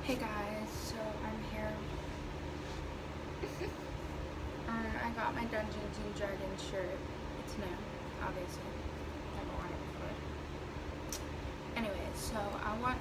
Hey guys, so I'm here. I got my Dungeons and Dragons shirt. It's new, obviously. Never worn it before. Anyway, so I want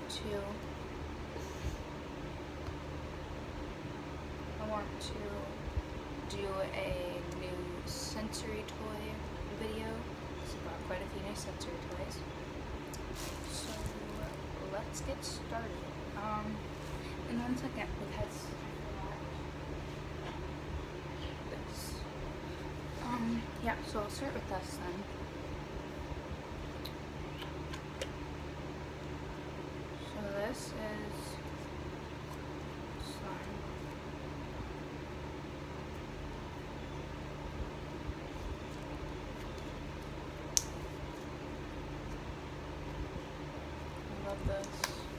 to do a new sensory toy video. So I got quite a few new sensory toys. So let's get started. In 1 second, because this. Yeah, so I'll start with this then. So this is slime. I love this.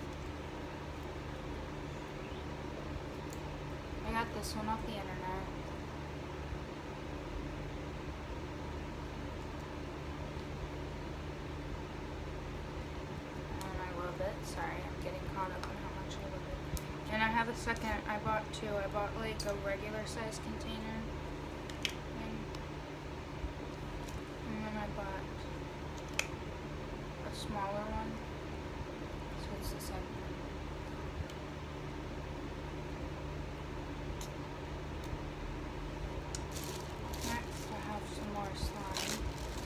I got this one off the internet. And I love it. Sorry, I'm getting caught up on how much I love it. And I have a second, I bought two. I bought like a regular size container thing. And then I bought a smaller one. So it's the same. Slime.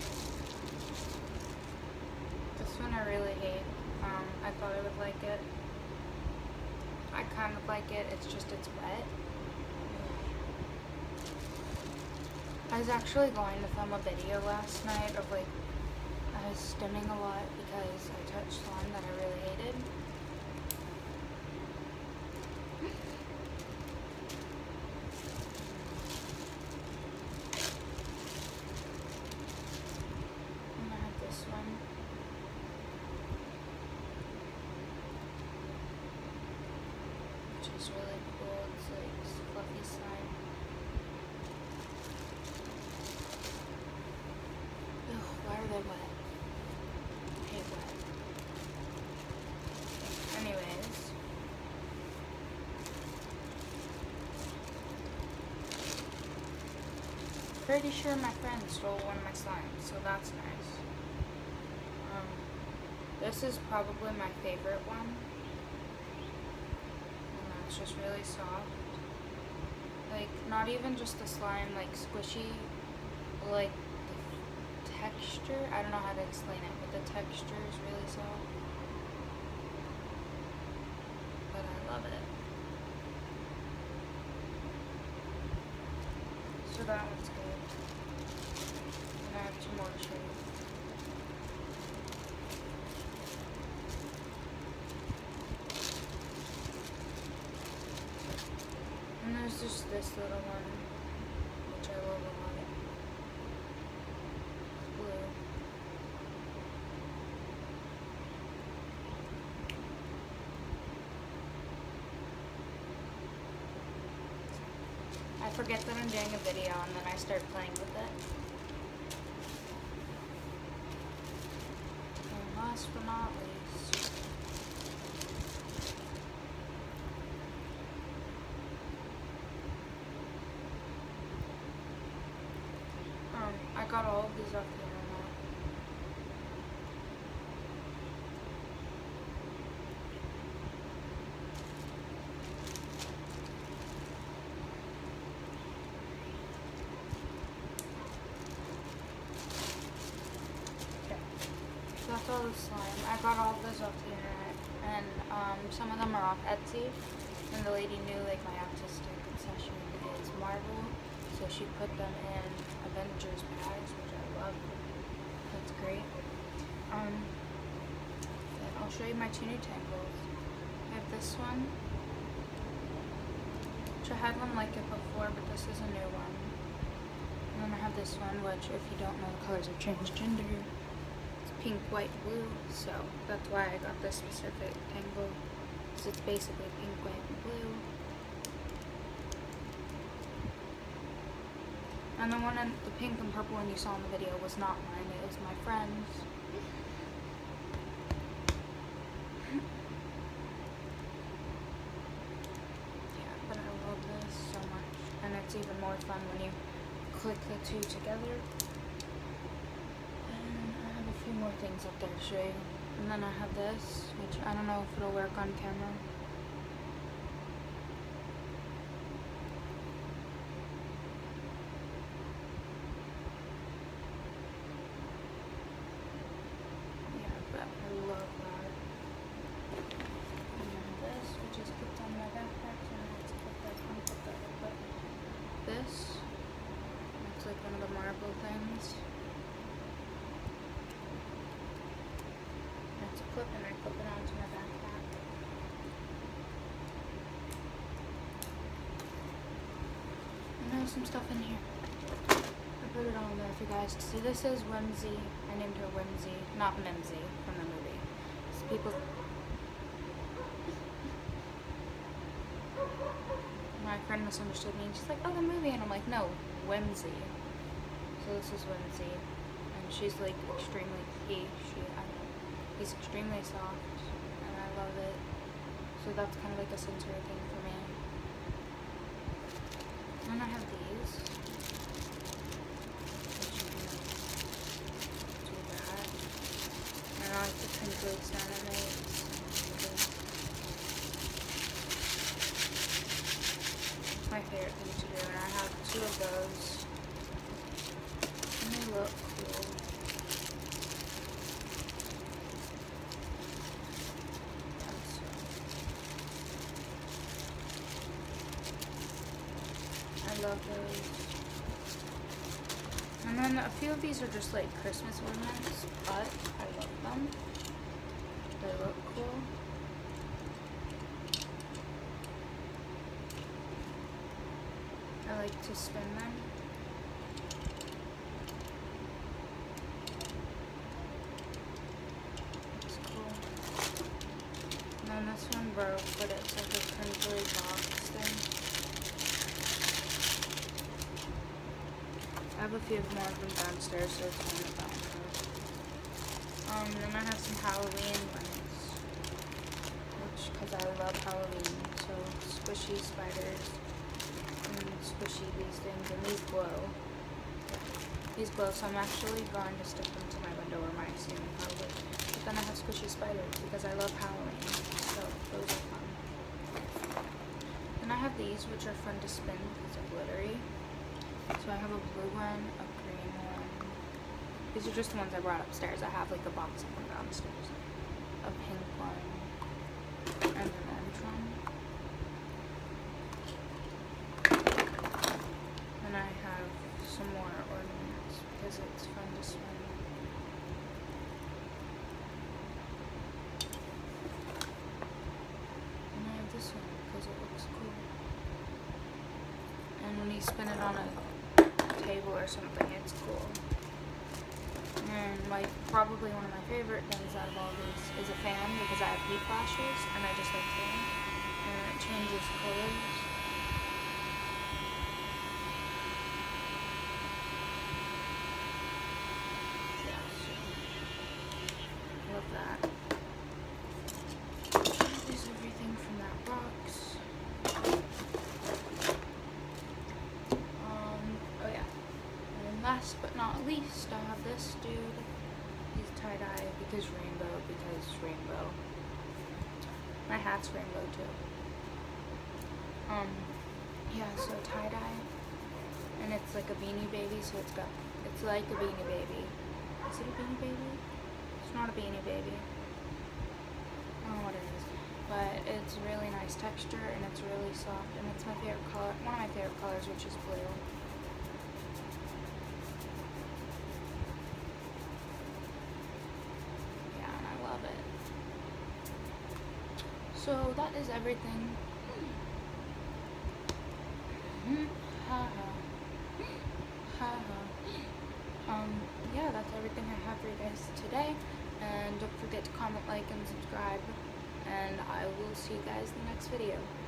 This one I really hate. I thought I would like it. I kind of like it, it's just it's wet. I was actually going to film a video last night of like, I was stimming a lot because I touched slime that I really hated. It's really cool. It's like fluffy slime. Ugh, why are they wet? I hate wet. Anyways. Pretty sure my friend stole one of my slimes, so that's nice. This is probably my favorite one. It's just really soft. Like, not even just the slime, like squishy, like the texture. I don't know how to explain it, but the texture is really soft. But I love it. So that one's good. And I have two more to show you. And there's just this little one, which I love a lot. Blue. I forget that I'm doing a video and then I start playing with it. And last but not least, I got all of these off the internet. Okay. So that's all the slime. I got all of those off the internet. And some of them are off Etsy. And the lady knew like my autistic obsession is Marvel. So she put them in Avengers bags, which I love. That's great. Then I'll show you my two new tangles. I have this one, which I had one like it before, but this is a new one. And then I have this one, which if you don't know, the colors are transgender. It's pink, white, blue, so that's why I got this specific tangle. So it's basically pink, white, and blue. And the one in the pink and purple one you saw in the video was not mine, it was my friend's. it's even more fun when you click the two together. And I have a few more things up there to show you. And then I have this, which I don't know if it'll work on camera. Yeah, but I love that. And then this, which is clipped on my backpack, so I have to put that on, put that up. But this, it's like one of the marble things. It's a clip and I clip it onto my backpack. And there's some stuff in here. I put it on there for you guys to see. This is Whimsy. I named her Whimsy, not Mimsy from the movie. So people, my friend misunderstood me and she's like, oh, the movie, and I'm like, no, Whimsy. So this is Whimsy, and she's like extremely he's extremely soft, and I love it. So that's kind of like a sensory thing for me. And then I have these, which you can do that. And I like the crinkly sound it makes. It's my favorite thing to do, and I have 2 of those. And they look cool. I love those. And then a few of these are just like Christmas ornaments, but I love them. They look cool. I like to spin them. It's cool. And then this one broke, but it's like a crinkly box thing. I have a few more of them downstairs, so it's on the back. Then I have some Halloween ones, because I love Halloween. So squishy spiders, and squishy these things, and these glow. These glow, so I'm actually going to stick them to my window or my ceiling probably. But then I have squishy spiders because I love Halloween, so those are fun. Then I have these, which are fun to spin because they're glittery. So I have a blue one, a green one. These are just the ones I brought upstairs. I have like a box of them downstairs. A pink one and an orange one. And I have some more ornaments because it's fun to spin. And I have this one because it looks cool. And when you spin it on a table or something, it's cool. And probably one of my favorite things out of all these is a fan, because I have heat flashes and I just like fan, and it changes colors. Yeah, so love that. That is everything from that box. Last but not least, I have this dude. He's tie-dye because rainbow. My hat's rainbow too. Yeah, so tie-dye. And it's like a Beanie Baby, so it's like a Beanie Baby. Is it a Beanie Baby? It's not a Beanie Baby. I don't know what it is. But it's really nice texture, and it's really soft, and it's my favorite color, one of my favorite colors, which is blue. So that is everything. Yeah, that's everything I have for you guys today. And don't forget to comment, like, and subscribe. And I will see you guys in the next video.